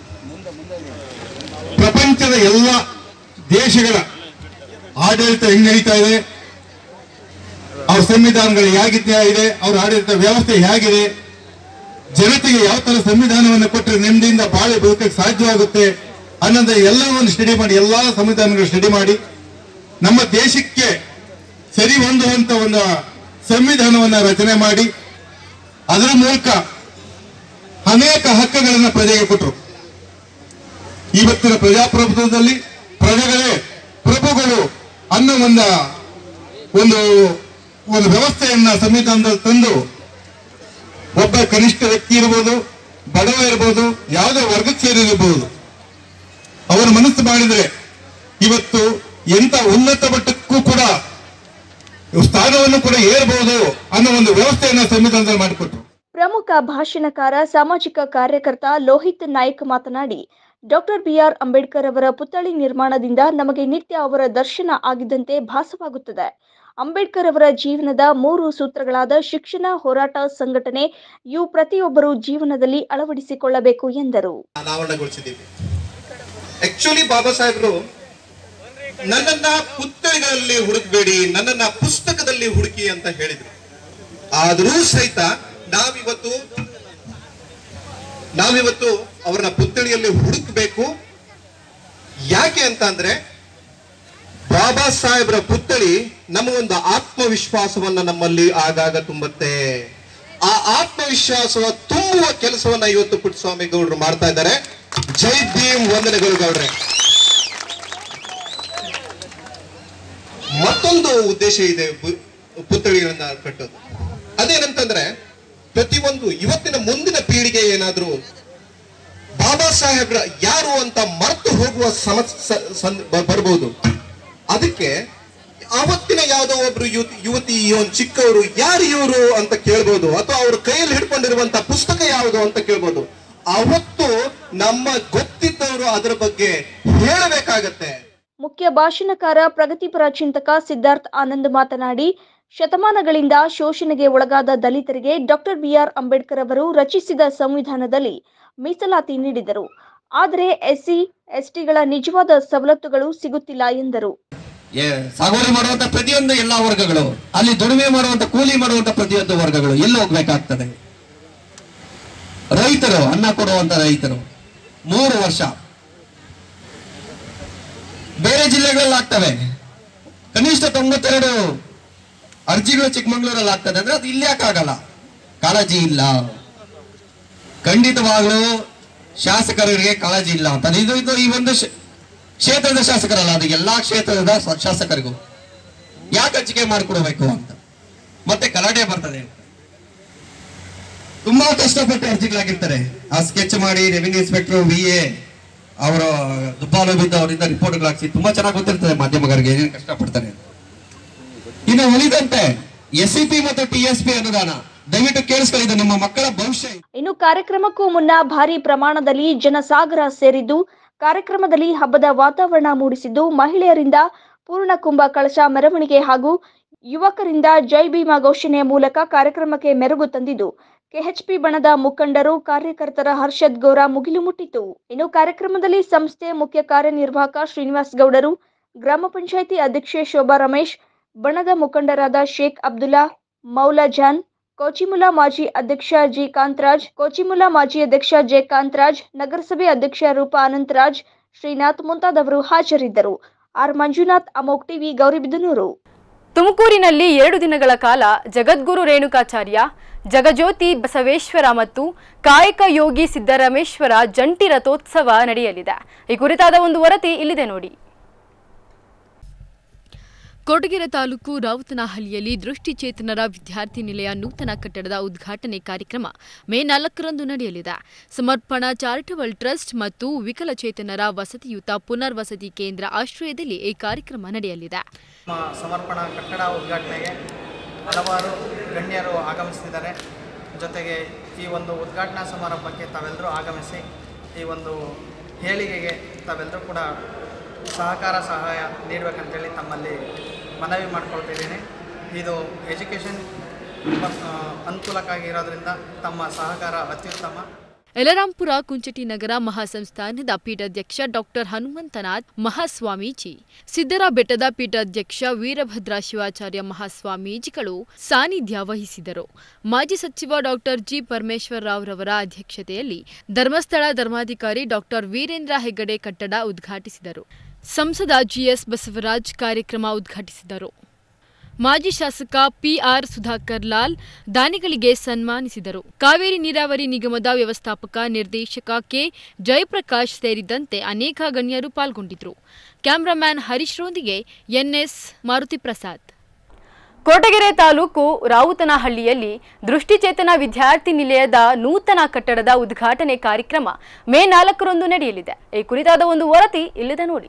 ಪ್ರಪಂಚದ ಎಲ್ಲ ದೇಶಗಳ ಆಡಳಿತ ಹೆಂಗ್ ನಡೀತಾ ಇದೆ, ಅವ್ರ ಸಂವಿಧಾನಗಳು ಹೇಗಿದೆ, ಅವ್ರ ಆಡಳಿತ ವ್ಯವಸ್ಥೆ ಹೇಗಿದೆ, ಜನತೆಗೆ ಯಾವ ತರ ಸಂವಿಧಾನವನ್ನು ಕೊಟ್ಟರೆ ನೆಮ್ಮದಿಯಿಂದ ಬಾಳೆ ಬದುಕಕ್ಕೆ ಸಾಧ್ಯವಾಗುತ್ತೆ ಅನ್ನೋದು ಎಲ್ಲವನ್ನು ಸ್ಟಡಿ ಮಾಡಿ, ಎಲ್ಲಾ ಸಂವಿಧಾನಗಳು ಸ್ಟಡಿ ಮಾಡಿ ನಮ್ಮ ದೇಶಕ್ಕೆ ಸರಿ ಹೊಂದುವಂತ ಒಂದು ಸಂವಿಧಾನವನ್ನ ರಚನೆ ಮಾಡಿ ಅದರ ಮೂಲಕ ಅನೇಕ ಹಕ್ಕುಗಳನ್ನು ಪ್ರಜೆಗೆ ಕೊಟ್ಟರು. ಇವತ್ತಿನ ಪ್ರಜಾಪ್ರಭುತ್ವದಲ್ಲಿ ಪ್ರಜೆಗಳೇ ಪ್ರಭುಗಳು ಅನ್ನೋ ಒಂದು ವ್ಯವಸ್ಥೆಯನ್ನ ಸಂವಿಧಾನದಲ್ಲಿ ತಂದು ಒಬ್ಬ ಕನಿಷ್ಠ ವ್ಯಕ್ತಿ ಇರಬಹುದು, ಬಡವ ಇರಬಹುದು, ಯಾವುದೇ ವರ್ಗಕ್ಕೆ ಸೇರಿರಬಹುದು, ಅವರ ಮನಸ್ಸು ಮಾಡಿದ್ರೆ ಇವತ್ತು ಎಂತ ಉನ್ನತ ಮಟ್ಟಕ್ಕೂ ಕೂಡ ಸ್ಥಾನವನ್ನು ಕೂಡ ಏರಬಹುದು ಅನ್ನೋ ಒಂದು ವ್ಯವಸ್ಥೆಯನ್ನ ಸಂವಿಧಾನದಲ್ಲಿ ಮಾಡಿಕೊಟ್ರು. ಪ್ರಮುಖ ಭಾಷಣಕಾರ ಸಾಮಾಜಿಕ ಕಾರ್ಯಕರ್ತ ಲೋಹಿತ್ ನಾಯ್ಕ್ ಮಾತನಾಡಿ, ಡಾಕ್ಟರ್ BR ಅಂಬೇಡ್ಕರ್ ಅವರ ಪುತ್ಥಳಿ ನಿರ್ಮಾಣದಿಂದ ನಮಗೆ ನಿತ್ಯ ಅವರ ದರ್ಶನ ಆಗಿದ್ದಂತೆ ಭಾಸವಾಗುತ್ತದೆ. ಅಂಬೇಡ್ಕರ್ ಅವರ ಜೀವನದ 3 ಸೂತ್ರಗಳಾದ ಶಿಕ್ಷಣ, ಹೋರಾಟ, ಸಂಘಟನೆ ಇವು ಪ್ರತಿಯೊಬ್ಬರು ಜೀವನದಲ್ಲಿ ಅಳವಡಿಸಿಕೊಳ್ಳಬೇಕು ಎಂದರು. ಆಕ್ಚುಲಿ ಬಾಬಾ ಸಾಹೇಬರು ನನ್ನನ್ನ ಪುಸ್ತಕಗಳಲ್ಲಿ ಹುಡುಕಬೇಡಿ, ನನ್ನನ್ನ ಪುಸ್ತಕದಲ್ಲಿ ಹುಡುಕಿ ಅಂತ ಹೇಳಿದ್ರು. ಆದರೂ ಸಹಿತ ನಾವಿವತ್ತು ಅವರನ್ನ ಪುತ್ಥಳಿಯಲ್ಲಿ ಹುಡುಕಬೇಕು. ಯಾಕೆ ಅಂತ ಅಂದ್ರೆ ಬಾಬಾ ಸಾಹೇಬ್ರ ಪುತ್ಥಳಿ ನಮ್ಮ ಒಂದು ಆತ್ಮವಿಶ್ವಾಸವನ್ನ ನಮ್ಮಲ್ಲಿ ಆಗಾಗ ತುಂಬುತ್ತೆ. ಆ ಆತ್ಮವಿಶ್ವಾಸವ ತುಂಬುವ ಕೆಲಸವನ್ನ ಇವತ್ತು ಪುಟ್ಟಸ್ವಾಮಿ ಗೌಡರು ಮಾಡ್ತಾ ಇದ್ದಾರೆ. ಜೈ ಭೀಮ್, ವಂದನೆಗಳು ಗೌಡ್ರೆ. ಮತ್ತೊಂದು ಉದ್ದೇಶ ಇದೆ ಪುತ್ಥಳಿಗಳನ್ನ ಕಟ್ಟೋದು. ಅದೇನಂತಂದ್ರೆ ಪ್ರತಿಯೊಂದು ಇವತ್ತಿನ ಮುಂದಿನ ಪೀಳಿಗೆ ಏನಾದ್ರೂ ಬಾಬಾ ಸಾಹೇಬ್ರ ಯಾರು ಅಂತ ಮರೆತು ಹೋಗುವ ಸಮಸ್ಯೆ ಬರ್ಬೋದು. ಅದಕ್ಕೆ ಅವತ್ತಿನ ಯಾವುದೋ ಒಬ್ರು ಯುವತಿ ಚಿಕ್ಕವರು ಯಾರು ಇವರು ಅಂತ ಕೇಳ್ಬೋದು, ಅಥವಾ ಅವ್ರ ಕೈಯಲ್ಲಿ ಹಿಡ್ಕೊಂಡಿರುವಂತ ಪುಸ್ತಕ ಯಾವುದು ಅಂತ ಕೇಳ್ಬೋದು. ಅವತ್ತು ನಮ್ಮ ಗೊತ್ತಿದ್ದವರು ಅದರ ಬಗ್ಗೆ ಹೇಳಬೇಕಾಗತ್ತೆ. ಮುಖ್ಯ ಭಾಷಣಕಾರ ಪ್ರಗತಿಪರ ಚಿಂತಕ ಸಿದ್ಧಾರ್ಥ ಆನಂದ್ ಮಾತನಾಡಿ, ಶತಮಾನಗಳಿಂದ ಶೋಷಣೆಗೆ ಒಳಗಾದ ದಲಿತರಿಗೆ ಡಾಕ್ಟರ್ ಬಿಆರ್ ಅಂಬೇಡ್ಕರ್ ಅವರು ರಚಿಸಿದ ಸಂವಿಧಾನದಲ್ಲಿ ಮೀಸಲಾತಿ ನೀಡಿದರು. ಆದರೆ ಎಸ್ಸಿ ಎಸ್ಟಿಗಳ ನಿಜವಾದ ಸವಲತ್ತುಗಳು ಸಿಗುತ್ತಿಲ್ಲ ಎಂದರು. ಸಾಗುವಳಿ ಮಾಡುವಂತ ಪ್ರತಿಯೊಂದು ಎಲ್ಲಾ ವರ್ಗಗಳು, ಅಲ್ಲಿ ದುಡಿಮೆ ಮಾಡುವಂತ ಕೂಲಿ ಮಾಡುವಂತ ಪ್ರತಿಯೊಂದು ವರ್ಗಗಳು ಎಲ್ಲಿ ಹೋಗ್ಬೇಕಾಗ್ತದೆ? ರೈತರು, ಅನ್ನ ಕೊಡುವಂತ ರೈತರು 3 ವರ್ಷ ಬೇರೆ ಜಿಲ್ಲೆಗಳಲ್ಲಿ ಆಗ್ತವೆ. ಕನಿಷ್ಠ 92 ಅರ್ಜಿಗಳು ಚಿಕ್ಕಮಂಗ್ಳೂರಲ್ಲಿ ಆಗ್ತದೆ ಅಂದ್ರೆ ಅದು ಇಲ್ಲಿ ಯಾಕಾಗಲ್ಲ? ಕಾಳಜಿ ಇಲ್ಲ. ಖಂಡಿತವಾಗ್ಲೂ ಶಾಸಕರಿಗೆ ಕಾಳಜಿ ಇಲ್ಲ ಅಂತ. ಇದು ಈ ಒಂದು ಕ್ಷೇತ್ರದ ಶಾಸಕರಲ್ಲ, ಅದು ಎಲ್ಲಾ ಕ್ಷೇತ್ರದ ಶಾಸಕರಿಗೂ ಯಾಕೆ ಹಂಚಿಕೆ ಮಾಡಿಕೊಡ್ಬೇಕು ಅಂತ ಮತ್ತೆ ಗಲಾಟೆ ಬರ್ತದೆ. ತುಂಬಾ ಕಷ್ಟಪಟ್ಟು ಅರ್ಜಿಗಳಾಗಿರ್ತಾರೆ. ಆ ಸ್ಕೆಚ್ ಮಾಡಿ ರೆವಿನ್ಯೂ ಇನ್ಸ್ಪೆಕ್ಟರ್ VA ಅವರ ದುಬ್ಬಾಲು ಬಿದ್ದು ಅವರಿಂದ ರಿಪೋರ್ಟ್ಗಳಾಗಿಸಿ ತುಂಬಾ ಚೆನ್ನಾಗಿ ಗೊತ್ತಿರ್ತದೆ ಮಾಧ್ಯಮಗಳಿಗೆ ಏನೇನು ಕಷ್ಟಪಡ್ತಾರೆ. ಇನ್ನು ಉಳಿದಂತೆ SCP ಮತ್ತು TSP ಅನುದಾನ ದಯವಿಟ್ಟು ಕೇಳಿಸ್ಕೊಳ್ಳಿ, ನಿಮ್ಮ ಮಕ್ಕಳ ಭವಿಷ್ಯ. ಇನ್ನು ಕಾರ್ಯಕ್ರಮಕ್ಕೂ ಮುನ್ನ ಭಾರಿ ಪ್ರಮಾಣದಲ್ಲಿ ಜನಸಾಗರ ಸೇರಿದ್ದು ಕಾರ್ಯಕ್ರಮದಲ್ಲಿ ಹಬ್ಬದ ವಾತಾವರಣ ಮೂಡಿಸಿದ್ದು ಮಹಿಳೆಯರಿಂದ ಪೂರ್ಣಕುಂಭ ಕಳಶ ಮೆರವಣಿಗೆ ಹಾಗೂ ಯುವಕರಿಂದ ಜೈ ಭೀಮಾ ಘೋಷಣೆಯ ಮೂಲಕ ಕಾರ್ಯಕ್ರಮಕ್ಕೆ ಮೆರುಗು ತಂದಿದ್ದು KHP ಬಣದ ಮುಖಂಡರು ಕಾರ್ಯಕರ್ತರ ಹರ್ಷದ್ ಗೌರ ಮುಗಿಲು ಮುಟ್ಟಿತು. ಇನ್ನು ಕಾರ್ಯಕ್ರಮದಲ್ಲಿ ಸಂಸ್ಥೆ ಮುಖ್ಯ ಕಾರ್ಯನಿರ್ವಾಹಕ ಶ್ರೀನಿವಾಸ್ ಗೌಡರು, ಗ್ರಾಮ ಪಂಚಾಯಿತಿ ಅಧ್ಯಕ್ಷೆ ಶೋಭಾ ರಮೇಶ್, ಬಣದ ಮುಖಂಡರಾದ ಶೇಖ್ ಅಬ್ದುಲ್ಲಾ, ಮೌಲಾ ಜಾನ್, ಕೋಚಿಮುಲಾ ಮಾಜಿ ಅಧ್ಯಕ್ಷ ಜಿ ಕಾಂತರಾಜ್, ಕೋಚಿಮುಲಾ ಮಾಜಿ ಅಧ್ಯಕ್ಷ ಜೆ ಕಾಂತರಾಜ್, ನಗರಸಭೆ ಅಧ್ಯಕ್ಷ ರೂಪಾ ಅನಂತರಾಜ್, ಶ್ರೀನಾಥ್ ಮುಂತಾದವರು ಹಾಜರಿದ್ದರು. ಆರ್ ಮಂಜುನಾಥ್, ಅಮೋಕ್ ಟಿವಿ, ಗೌರಿಬಿದನೂರು. ತುಮಕೂರಿನಲ್ಲಿ 2 ದಿನಗಳ ಕಾಲ ಜಗದ್ಗುರು ರೇಣುಕಾಚಾರ್ಯ, ಜಗಜ್ಯೋತಿ ಬಸವೇಶ್ವರ ಮತ್ತು ಕಾಯಕ ಯೋಗಿ ಸಿದ್ದರಾಮೇಶ್ವರ ಜಂಟಿ ರಥೋತ್ಸವ ನಡೆಯಲಿದೆ. ಈ ಕುರಿತಾದ ಒಂದು ವರದಿ ಇಲ್ಲಿದೆ ನೋಡಿ. ಕೊಡಗೆರೆ ತಾಲೂಕು ರಾವುತನಹಳ್ಳಿಯಲ್ಲಿ ದೃಷ್ಟಿಚೇತನರ ವಿದ್ಯಾರ್ಥಿ ನಿಲಯ ನೂತನ ಕಟ್ಟಡದ ಉದ್ಘಾಟನೆ ಕಾರ್ಯಕ್ರಮ ಮೇ 4ರಂದು ನಡೆಯಲಿದೆ. ಸಮರ್ಪಣಾ ಚಾರಿಟಬಲ್ ಟ್ರಸ್ಟ್ ಮತ್ತು ವಿಕಲಚೇತನರ ವಸತಿಯುತ ಪುನರ್ವಸತಿ ಕೇಂದ್ರ ಆಶ್ರಯದಲ್ಲಿ ಈ ಕಾರ್ಯಕ್ರಮ ನಡೆಯಲಿದೆ. ಸಮರ್ಪಣಾ ಕಟ್ಟಡ ಉದ್ಘಾಟನೆಗೆ ಹಲವಾರು ಗಣ್ಯರು ಆಗಮಿಸಿದ್ದಾರೆ. ಜೊತೆಗೆ ಈ ಒಂದು ಉದ್ಘಾಟನಾ ಸಮಾರಂಭಕ್ಕೆ ತಾವೆಲ್ಲರೂ ಆಗಮಿಸಿ ಈ ಒಂದು ಹೇಳಿಕೆಗೆ ತಾವೆಲ್ಲರೂ ಕೂಡ ಸಹಾಯ ನೀಡಬೇಕಂತೇಳಿ ತಮ್ಮಲ್ಲಿ ಮನವಿ ಮಾಡ್ಕೊಳ್ತಿದ್ದೀನಿ. ಇದು ಎಜುಕೇಷನ್ ಅನುಕೂಲಕ್ಕಾಗಿ ಇರೋದ್ರಿಂದ ತಮ್ಮ ಸಹಕಾರ ಅತ್ಯುತ್ತಮ. ಯಲರಾಂಪುರ ಕುಂಚಟಿ ನಗರ ಮಹಾಸಂಸ್ಥಾನದ ಪೀಠಾಧ್ಯಕ್ಷ ಡಾಕ್ಟರ್ ಹನುಮಂತನಾಥ್ ಮಹಾಸ್ವಾಮೀಜಿ, ಸಿದ್ದರ ಬೆಟ್ಟದ ಪೀಠಾಧ್ಯಕ್ಷ ವೀರಭದ್ರ ಶಿವಾಚಾರ್ಯ ಮಹಾಸ್ವಾಮೀಜಿಗಳು ಸಾನ್ನಿಧ್ಯ ವಹಿಸಿದರು. ಮಾಜಿ ಸಚಿವ ಡಾಕ್ಟರ್ ಜಿ ಪರಮೇಶ್ವರ್ ರಾವ್ ರವರ ಅಧ್ಯಕ್ಷತೆಯಲ್ಲಿ ಧರ್ಮಸ್ಥಳ ಧರ್ಮಾಧಿಕಾರಿ ಡಾಕ್ಟರ್ ವೀರೇಂದ್ರ ಹೆಗಡೆ ಕಟ್ಟಡ ಉದ್ಘಾಟಿಸಿದರು. ಸಂಸದ ಜಿಎಸ್ ಬಸವರಾಜ್ ಕಾರ್ಯಕ್ರಮ ಉದ್ಘಾಟಿಸಿದರು. ಮಾಜಿ ಶಾಸಕ PR ಸುಧಾಕರ್ ಲಾಲ್ ದಾನಿಗಳಿಗೆ ಸನ್ಮಾನಿಸಿದರು. ಕಾವೇರಿ ನೀರಾವರಿ ನಿಗಮದ ವ್ಯವಸ್ಥಾಪಕ ನಿರ್ದೇಶಕ ಕೆ ಜಯಪ್ರಕಾಶ್ ಸೇರಿದಂತೆ ಅನೇಕ ಗಣ್ಯರು ಪಾಲ್ಗೊಂಡಿದ್ದರು. ಕ್ಯಾಮರಾಮ್ಯಾನ್ ಹರೀಶ್ರೊಂದಿಗೆ NS ಮಾರುತಿಪ್ರಸಾದ್. ಕೊರಟಗೆರೆ ತಾಲೂಕು ರಾವುತನಹಳ್ಳಿಯಲ್ಲಿ ದೃಷ್ಟಿಚೇತನ ವಿದ್ಯಾರ್ಥಿ ನಿಲಯದ ನೂತನ ಕಟ್ಟಡದ ಉದ್ಘಾಟನೆ ಕಾರ್ಯಕ್ರಮ ಮೇ 4ರಂದು ನಡೆಯಲಿದೆ. ಈ ಕುರಿತಾದ ಒಂದು ವರದಿ ಇಲ್ಲಿದೆ ನೋಡಿ.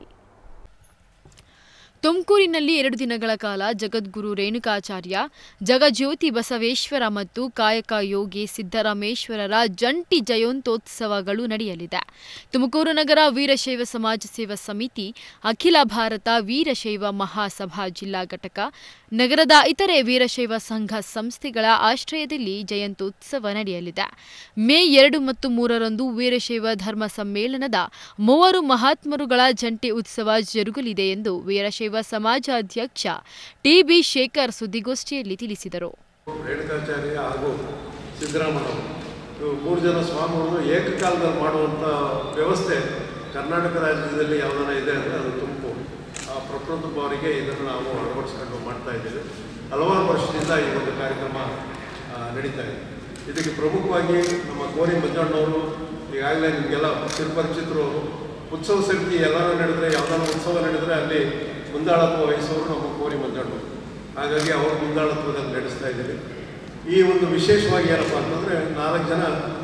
ತುಮಕೂರಿನಲ್ಲಿ 2 ದಿನಗಳ ಕಾಲ ಜಗದ್ಗುರು ರೇಣುಕಾಚಾರ್ಯ, ಜಗಜ್ಯೋತಿ ಬಸವೇಶ್ವರ ಮತ್ತು ಕಾಯಕ ಯೋಗಿ ಸಿದ್ದರಾಮೇಶ್ವರರ ಜಂಟಿ ಜಯಂತ್ಯೋತ್ಸವಗಳು ನಡೆಯಲಿದೆ. ತುಮಕೂರು ನಗರ ವೀರಶೈವ ಸಮಾಜ ಸೇವಾ ಸಮಿತಿ, ಅಖಿಲ ಭಾರತ ವೀರಶೈವ ಮಹಾಸಭಾ ಜಿಲ್ಲಾ ಘಟಕ, ನಗರದ ಇತರೆ ವೀರಶೈವ ಸಂಘ ಸಂಸ್ಥೆಗಳ ಆಶ್ರಯದಲ್ಲಿ ಜಯಂತ್ಯೋತ್ಸವ ನಡೆಯಲಿದೆ. ಮೇ 2 ಮತ್ತು 3ರಂದು ವೀರಶೈವ ಧರ್ಮ ಸಮ್ಮೇಳನದ 3 ಮಹಾತ್ಮರುಗಳ ಜಂಟಿ ಉತ್ಸವ ಜರುಗಲಿದೆ ಎಂದು ವೀರಶೈವ ಸಮಾಜ ಅಧ್ಯಕ್ಷ TB ಶೇಖರ್ ಸುದ್ದಿಗೋಷ್ಠಿಯಲ್ಲಿ ತಿಳಿಸಿದರು. ರೇಣುಕಾಚಾರ್ಯ ಹಾಗೂ ಸಿದ್ದರಾಮಯ್ಯ ಇವು 3 ಜನ ಸ್ವಾಮಿಗಳು ಏಕಕಾಲದಲ್ಲಿ ಮಾಡುವಂಥ ವ್ಯವಸ್ಥೆ ಕರ್ನಾಟಕ ರಾಜ್ಯದಲ್ಲಿ ಯಾವುದನ್ನ ಇದೆ ಅಂದರೆ ಅದು ತುಮಕೂರು. ಪ್ರಪ್ರಥಮ ಬಾರಿಗೆ ಇದನ್ನು ನಾವು ಅಳವಡಿಸ್ಕೊಂಡು ಮಾಡ್ತಾ ಇದ್ದೇವೆ. ಹಲವಾರು ವರ್ಷದಿಂದ ಈ ಒಂದು ಕಾರ್ಯಕ್ರಮ ನಡೀತಾ ಇದೆ. ಇದಕ್ಕೆ ಪ್ರಮುಖವಾಗಿ ನಮ್ಮ ಕೋರಿ ಮಂಜಣ್ಣವರು ಈಗಾಗಲೇ ನಿಮಗೆಲ್ಲ ಚಿರಪರಿಚಿತರು. ಉತ್ಸವ ಸಮಿತಿ ಎಲ್ಲರೂ ನಡೆದರೆ, ಯಾವುದಾದ್ರು ಉತ್ಸವ ನಡೆದರೆ ಅಲ್ಲಿ ಮುಂದಾಳತ್ವ ವಹಿಸೋರು ನಮ್ಮ ಕೋರಿ ಮಂಜಣ್ಣವರು. ಹಾಗಾಗಿ ಅವರು ಮುಂದಾಳತ್ವದಲ್ಲಿ ನಡೆಸ್ತಾ ಇದ್ದೀವಿ. ಈ ಒಂದು ವಿಶೇಷವಾಗಿ ಏನಪ್ಪ ಅಂತಂದರೆ 4 ಜನ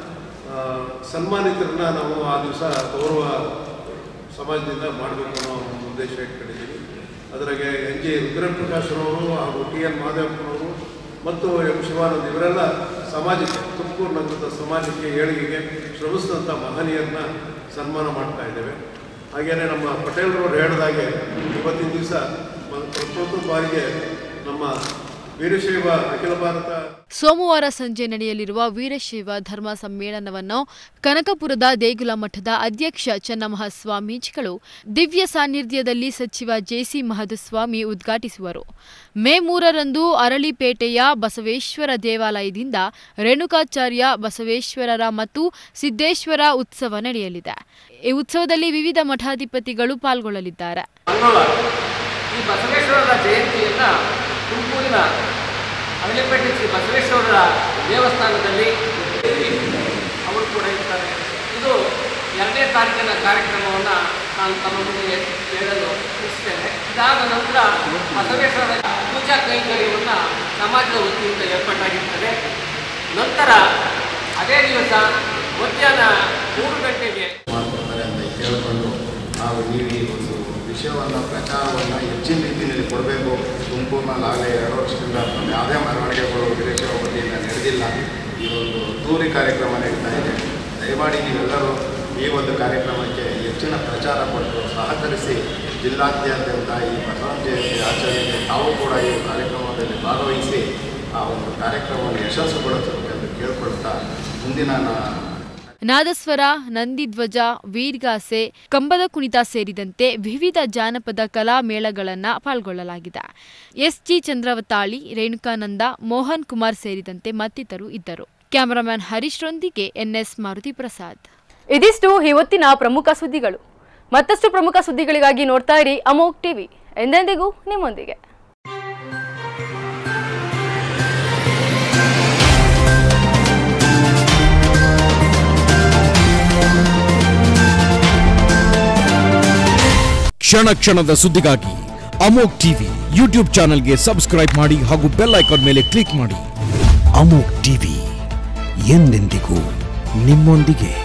ಸನ್ಮಾನಿತರನ್ನ ನಾವು ಆ ದಿವಸ ಗೌರವ ಸಮಾಜದಿಂದ ಮಾಡಬೇಕು ಅನ್ನೋ ಒಂದು ಉದ್ದೇಶ ಇಟ್ಕೊಂಡಿದ್ದೀವಿ. ಅದರಾಗೆ NG ರುದ್ರಪ್ರಕಾಶ್ರವರು ಹಾಗೂ TN ಮಾದೇವಪ್ಪನವರು ಮತ್ತು M ಶಿವಾನಂದ್ ಇವರೆಲ್ಲ ಸಮಾಜಕ್ಕೆ, ತುಮಕೂರು ನಗರದ ಸಮಾಜಕ್ಕೆ ಏಳಿಗೆಗೆ ಶ್ರಮಿಸಿದಂಥ ಮಹನೀಯರನ್ನ ಸನ್ಮಾನ ಮಾಡ್ತಾ ಇದ್ದೇವೆ. ಹಾಗೆಯೇ ನಮ್ಮ ಪಟೇಲ್ರವರು ಹೇಳಿದಾಗೆ ಇವತ್ತಿನ ದಿವಸ ಪ್ರಪ್ರಥಮ ಬಾರಿಗೆ ನಮ್ಮ ವೀರಶೈವ ಅಖಿಲ ಭಾರತ ಸೋಮವಾರ ಸಂಜೆ ನಡೆಯಲಿರುವ ವೀರಶೈವ ಧರ್ಮ ಸಮ್ಮೇಳನವನ್ನು ಕನಕಪುರದ ದೇಗುಲ ಮಠದ ಅಧ್ಯಕ್ಷ ಚನ್ನಮಹ ಸ್ವಾಮೀಜಿಗಳು ದಿವ್ಯ ಸಾನ್ನಿಧ್ಯದಲ್ಲಿ ಸಚಿವ ಜೆಸಿ ಮಹದೇವಸ್ವಾಮಿ ಉದ್ಘಾಟಿಸುವರು. ಮೇ 3ರಂದು ಅರಳಿಪೇಟೆಯ ಬಸವೇಶ್ವರ ದೇವಾಲಯದಿಂದ ರೇಣುಕಾಚಾರ್ಯ ಬಸವೇಶ್ವರರ ಮತ್ತು ಸಿದ್ದೇಶ್ವರ ಉತ್ಸವ ನಡೆಯಲಿದೆ. ಈ ಉತ್ಸವದಲ್ಲಿ ವಿವಿಧ ಮಠಾಧಿಪತಿಗಳು ಪಾಲ್ಗೊಳ್ಳಲಿದ್ದಾರೆ. ಈ ಬಸವೇಶ್ವರರ ಜಯಂತಿಯನ್ನು ತುಮಕೂರಿನ ಅರಳಿಪೇಟೆ ಶ್ರೀ ಬಸವೇಶ್ವರರ ದೇವಸ್ಥಾನದಲ್ಲಿ ಅವರು ಕೂಡ ಇರ್ತಾರೆ. ಇದು 2ನೇ ತಾರೀಕಿನ ಕಾರ್ಯಕ್ರಮವನ್ನು ನಾನು ತಮ್ಮ ಮುಂದೆ ಹೇಳಲು ಇಚ್ಛಿಸ್ತೇನೆ. ಇದಾದ ನಂತರ ಬಸವೇಶ್ವರರ ಪೂಜಾ ಕೈಂಕರ್ಯವನ್ನು ಸಮಾಜದ ವತಿಯಿಂದ ಏರ್ಪಾಟಾಗಿರ್ತದೆ. ನಂತರ ಅದೇ ದಿವಸ ಮಧ್ಯಾಹ್ನ 3 ಗಂಟೆಗೆ ಮಾಡ್ಕೊಡ್ತಾರೆ ಅಂತ ಕೇಳಿಕೊಂಡು ನಾವು ಈ ಒಂದು ವಿಷಯವನ್ನು ಪ್ರಚಾರವನ್ನು ಹೆಚ್ಚಿನ ರೀತಿಯಲ್ಲಿ ಕೊಡಬೇಕು. ತುಮಕೂರಿನಲ್ಲಿ ಆಗಲೇ 2 ವರ್ಷದಿಂದ ಯಾವುದೇ ಮೆರವಣಿಗೆಗಳು ವೀರಶೈವ ವತಿಯಿಂದ ನಡೆದಿಲ್ಲ. ಈ ಒಂದು ಅದ್ದೂರಿ ಕಾರ್ಯಕ್ರಮ ನಡೀತಾ ಇದೆ. ದಯಮಾಡಿ ನೀವೆಲ್ಲರೂ ಈ ಒಂದು ಕಾರ್ಯಕ್ರಮಕ್ಕೆ ಹೆಚ್ಚಿನ ಪ್ರಚಾರ ಕೊಟ್ಟು ಸಹಕರಿಸಿ ಜಿಲ್ಲಾದ್ಯಂತ ಈ ಬಸವನ ಜಯಂತಿ ಆಚರಣೆಗೆ ತಾವು ಕೂಡ ಈ ಕಾರ್ಯಕ್ರಮದಲ್ಲಿ ಭಾಗವಹಿಸಿ ಆ ಒಂದು ಕಾರ್ಯಕ್ರಮವನ್ನು ಯಶಸ್ಸುಗೊಳಿಸಬೇಕೆಂದು ಕೇಳಿಕೊಳ್ತಾ ಮುಂದಿನ ನಾದಸ್ವರ, ನಂದಿಧ್ವಜ, ವೀರ್ಗಾಸೆ, ಕಂಬದ ಕುಣಿತ ಸೇರಿದಂತೆ ವಿವಿಧ ಜಾನಪದ ಕಲಾ ಮೇಳಗಳನ್ನು ಪಾಲ್ಗೊಳ್ಳಲಾಗಿದೆ. ಎಸ್ಜಿ ಚಂದ್ರವತಾಳಿ, ರೇಣುಕಾನಂದ, ಮೋಹನ್ ಕುಮಾರ್ ಸೇರಿದಂತೆ ಮತ್ತಿತರರು ಇದ್ದರು. ಕ್ಯಾಮರಾಮನ್ ಹರೀಶ್ರೊಂದಿಗೆ ಎನ್ಎಸ್ ಮಾರುತಿ ಪ್ರಸಾದ್. ಇದಿಷ್ಟು ಇವತ್ತಿನ ಪ್ರಮುಖ ಸುದ್ದಿಗಳು. ಮತ್ತಷ್ಟು ಪ್ರಮುಖ ಸುದ್ದಿಗಳಿಗಾಗಿ ನೋಡ್ತಾ ಇರಿ ಅಮೋಘ್ ಟಿವಿ, ಎಂದೆಂದಿಗೂ ನಿಮ್ಮೊಂದಿಗೆ. ಕ್ಷಣ ಕ್ಷಣದ ಸುದ್ದಿಗಾಗಿ ಅಮೋಘ್ ಟಿವಿ ಯೂಟ್ಯೂಬ್ ಚಾನೆಲ್ಗೆ ಸಬ್ಸ್ಕ್ರೈಬ್ ಮಾಡಿ ಹಾಗೂ ಬೆಲ್ ಐಕಾನ್ ಮೇಲೆ ಕ್ಲಿಕ್ ಮಾಡಿ. ಅಮೋಘ್ ಟಿವಿ ಎಂದೆಂದಿಗೂ ನಿಮ್ಮೊಂದಿಗೆ.